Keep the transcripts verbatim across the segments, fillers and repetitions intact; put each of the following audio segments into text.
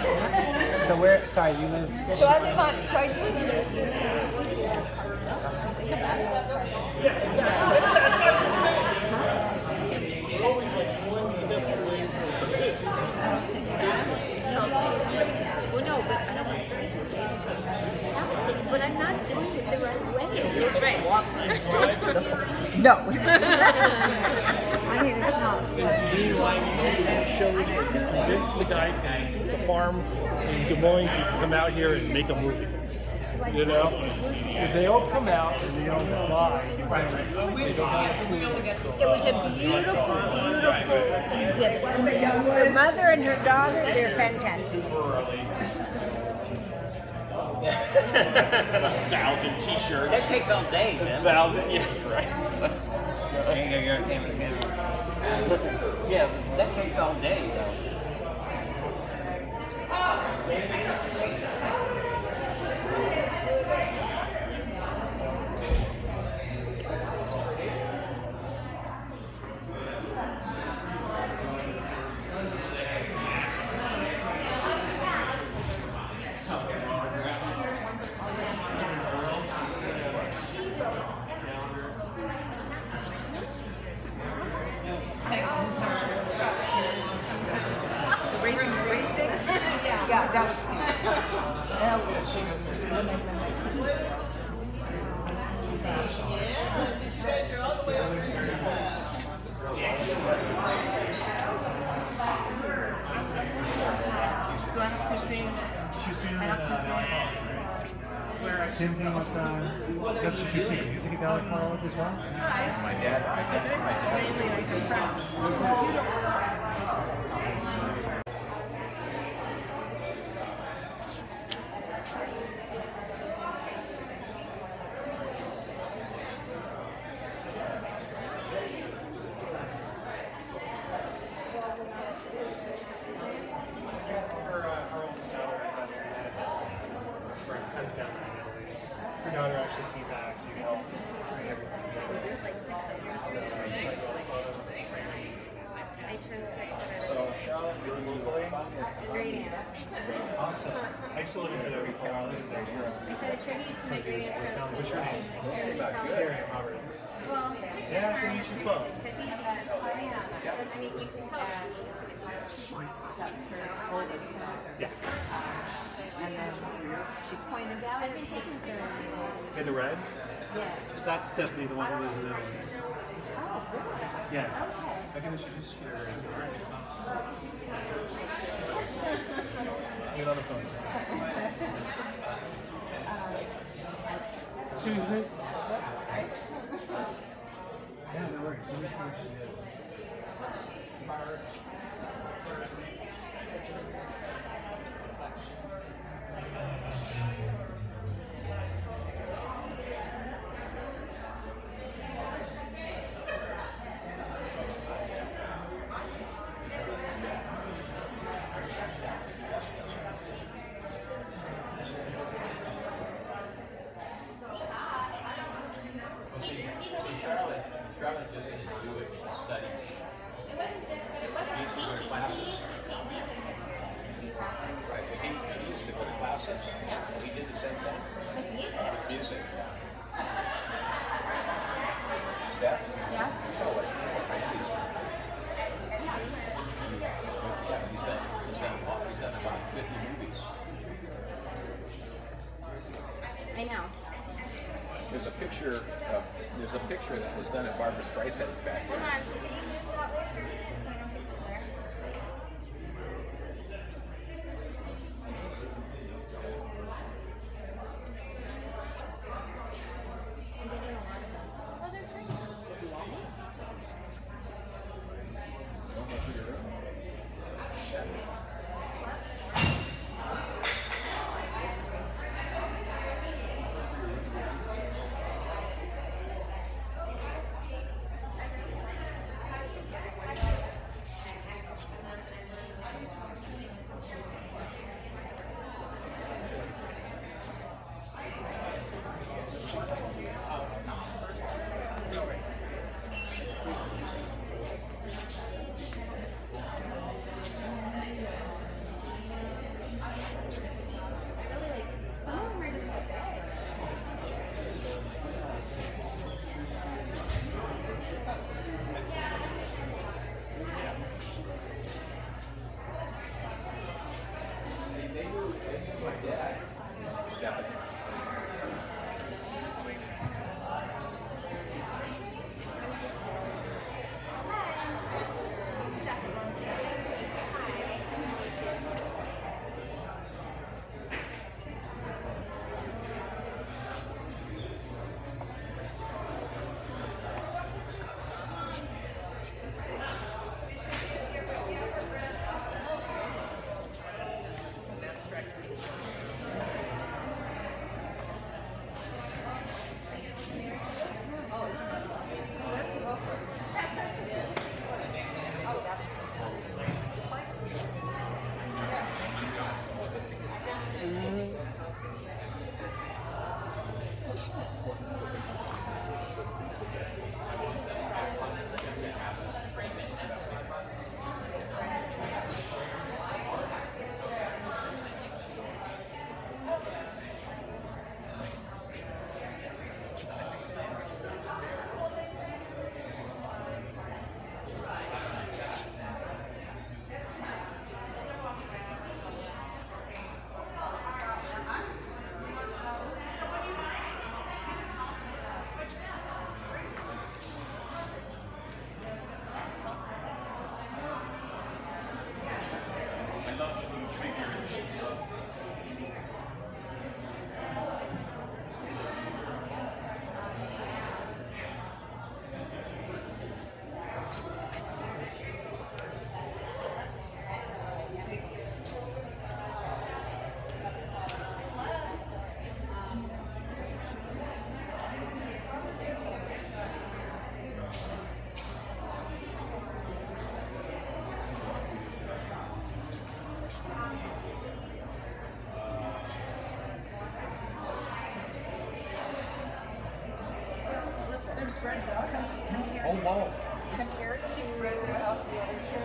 So where? Sorry, you live. So I live on. So I do. Always like one step away from Well, no, but I know what's right. But I'm not doing it the right way. Right. No. I mean, it's not. It's being like those kind of shows where you convince the guy from the farm in Des Moines to come out here and make a movie. You know? If they all come out and they all die, you It was a beautiful, beautiful exhibit. Her mother and her daughter, they're fantastic. A thousand t-shirts. That takes all day, man. A thousand, yeah, right. Yeah, but that takes all day, though. Yeah, that was Steve. So I have to think. I have to think. Same thing with uh, that's what you see. Music at Valley College as well. My dad, my dad, my dad. Mainly like a friend. Her daughter actually came back to help bring everything together. So, I turned six. so Charlotte, you're locally? Great aunt. Awesome. I used to live in Middle Carolina. I said a tribute to my great aunt. What's your name? Gary, Robert. Well, Yeah, for you as well. I mean, you can tell. Yeah. And then she pointed out. I've been taking her. In the red? Yeah. That's Stephanie, the one who lives in Italy. Oh, really? Yeah. Okay. I can introduce you to her. Get on the phone. Susan? Yeah, no worries. Let me see what she is. Charlotte, Charlotte just didn't do it, she studied. It wasn't just, it wasn't a painting. Right, but he, he used to go to classes. Yeah. He did the same thing. With music. Music. Steph? Yeah. So what, what kind of music? Yeah, he's done, he's done, he's done about fifty movies. I know. There's a picture of, there's a picture that was done at Barbara Streisand's back Hold there. on. Can you move that way? There. And they did a lot of them. Oh, they're pretty. Don't go through your room. Oh, wow. compared to uh, the other two.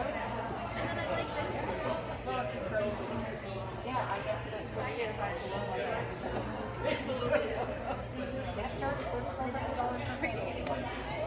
Well, if you first, yeah, I guess that's what it is. I have to learn what it is. That charges thirty-four hundred dollars for painting anyway.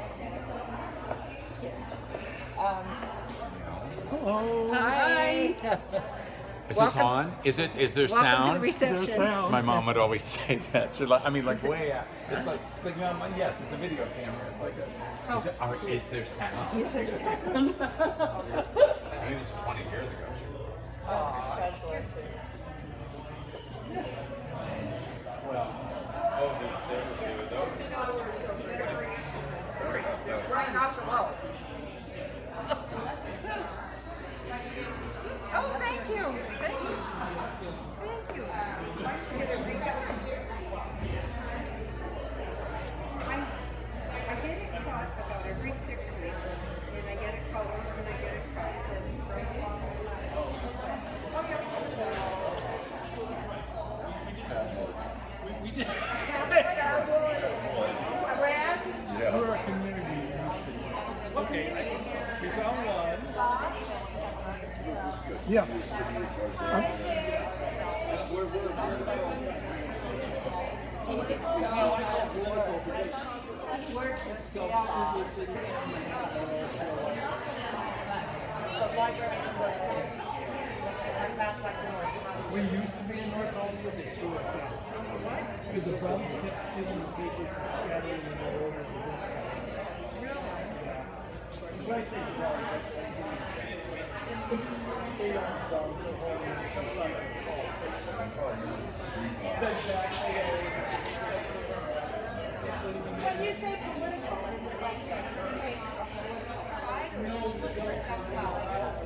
Um, Hello. hi. Is Welcome. this on? Is it? Is there Welcome sound? to the reception. There's sound. My mom would always say that. She's like, I mean, like way out. It's like, it's like, no, yes, it's a video camera. It's like a. Is, it, or is there sound? Is there sound? I mean, this was twenty years ago. She was. Oh, God bless her. Well, oh, there's, there's a few of those. It's right off the walls. Oh, thank you. Thank you. Thank you. I, I get it cut about every six weeks, and I get it colored, and I get it cut, and We did. Yeah. We're a community. Okay, we found one. Yeah. he did so much work. He worked his tail off. The library was I'm not like North. We used to be in North Hollywood, they threw us out. Because the Browns kept stealing the papers, scattering in the order of the district. Right there. They aren't Browns, they're Hollywood. When you say political, is it like take side or just discuss politics?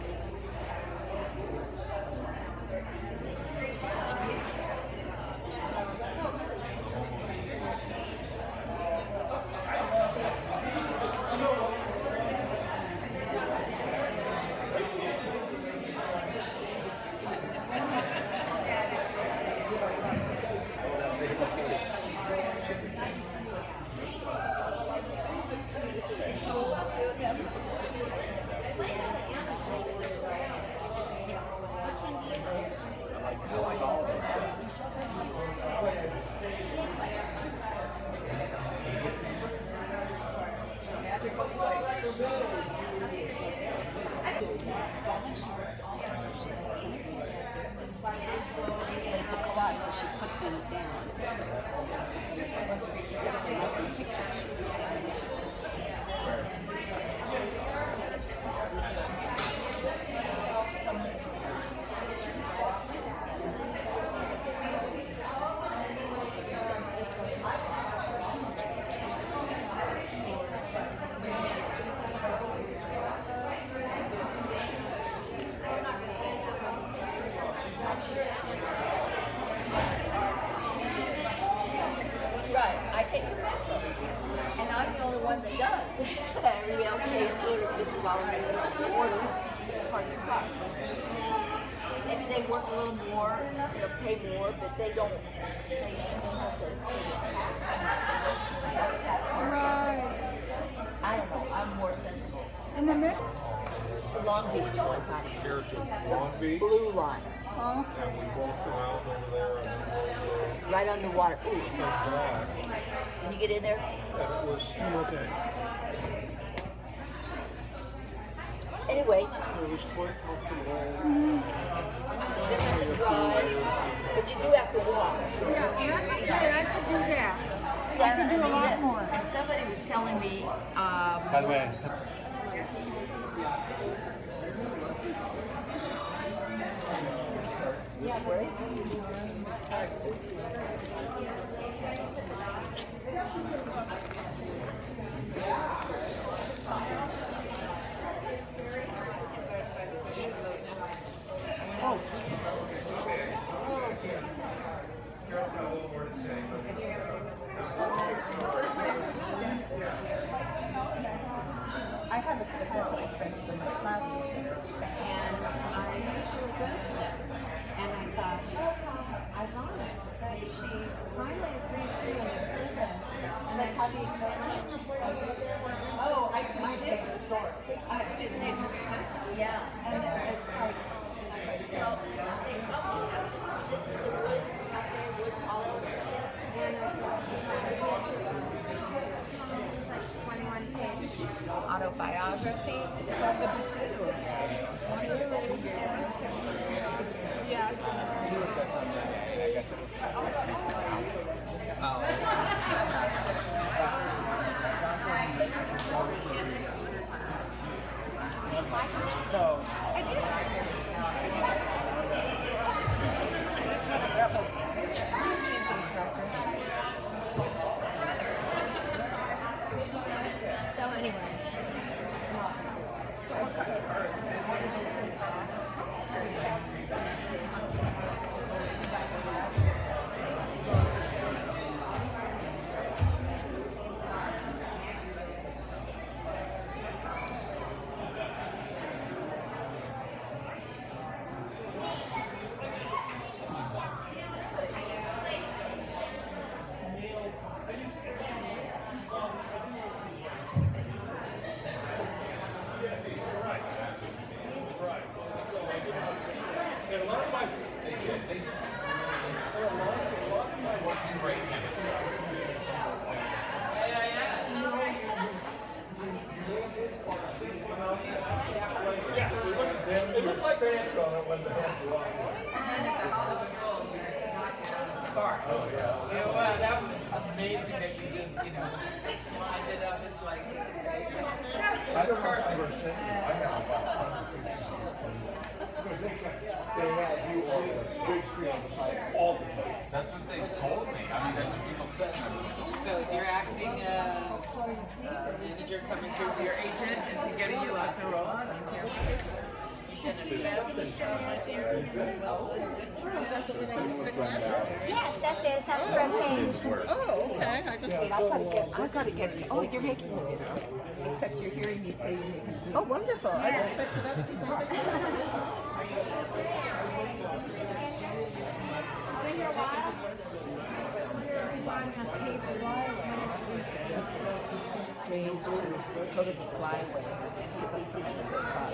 It's a collage, so she put things down. Right, I take the metro, and I'm the only one that does. Everybody else pays two hundred fifty dollars a year for the part of the car. Maybe they work a little more, or pay more, but they don't. They don't have to right. I don't know. I'm more sensible. And the metro? The Long Beach was not Here to Long Beach, blue line. Oh. and we walked around over there, and Right on the water. Ooh. it was dark, When you get in there, and it was okay. anyway, It was quite comfortable. you have to drive, but you do have to walk. Yeah, you have to do, I have to do that. Santa do a lot Anita, more. and somebody was telling me, um, By the way, yeah, right? Oh. I have a couple of friends from my classes, and I usually go to them. And I thought, ironic that she finally agrees to it and said that. And then how do you know? Oh, I, I autobiography. It's on the pursuit. Yeah. Two of us on that day. I guess it was. Oh. So. So anyway. It looked like fans on it when the hands were off. Oh, yeah. Yeah, well, that was amazing that you just, you know, lined it up. It's like, I don't know if I've ever sent you. I have about because they, they had you on the big screen on the side all the time. That's what they told me. I mean, that's what people said. so is your acting uh, uh, manager coming through your agent? Is he getting you lots of roles? Yes, that's it. It's on the front page. Oh, okay. I just see. I gotta get. I gotta get. Oh, you're making the video. Except you're hearing me say you're making the video. Oh, wonderful. I didn't expect that. Been here a while. It's so, it's so strange to go to the flyway. It's like something just got.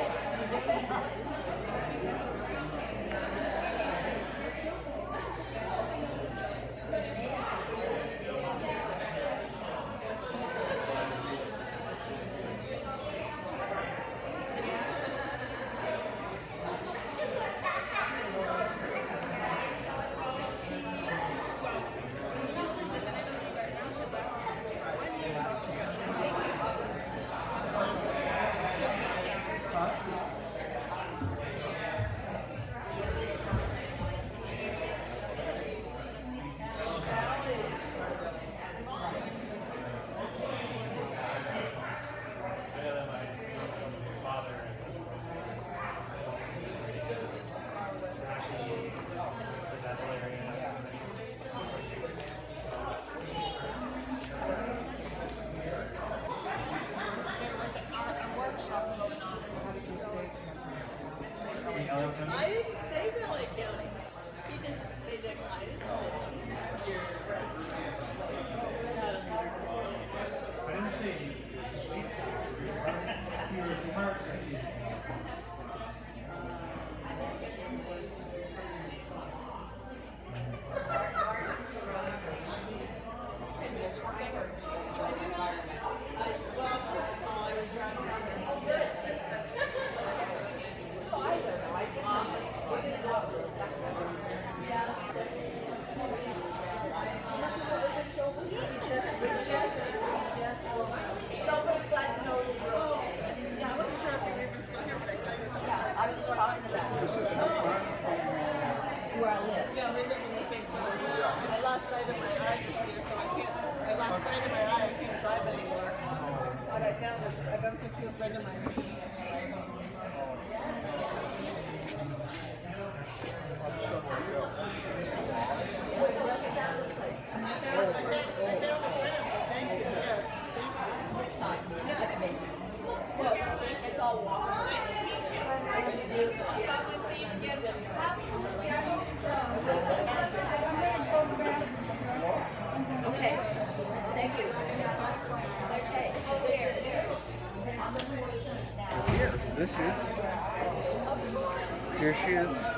I didn't say L A County. He just made that. I didn't say your friend. I didn't say he was marked as he. Well, first of all, I was driving around. I was just talking about This is where I live. Yeah, we live in the same place. I lost sight of my eyes this year, so I can't. I lost sight of my eye. I can't drive anymore. What I found was I bumped into a friend of mine. It's all water. Okay. Thank you. Okay. Here, this is. Here she is.